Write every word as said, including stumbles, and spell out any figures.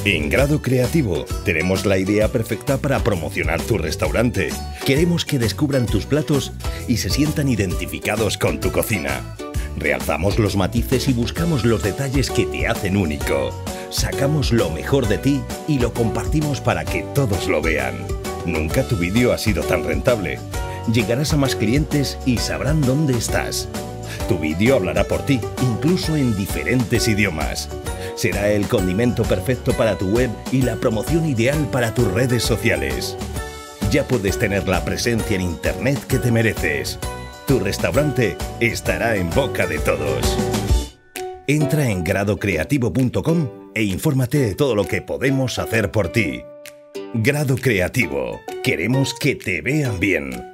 En Grado Creativo tenemos la idea perfecta para promocionar tu restaurante. Queremos que descubran tus platos y se sientan identificados con tu cocina. Realzamos los matices y buscamos los detalles que te hacen único. Sacamos lo mejor de ti y lo compartimos para que todos lo vean. Nunca tu vídeo ha sido tan rentable. Llegarás a más clientes y sabrán dónde estás. Tu vídeo hablará por ti, incluso en diferentes idiomas. Será el condimento perfecto para tu web y la promoción ideal para tus redes sociales. Ya puedes tener la presencia en Internet que te mereces. Tu restaurante estará en boca de todos. Entra en grado creativo punto com e infórmate de todo lo que podemos hacer por ti. Grado Creativo. Queremos que te vean bien.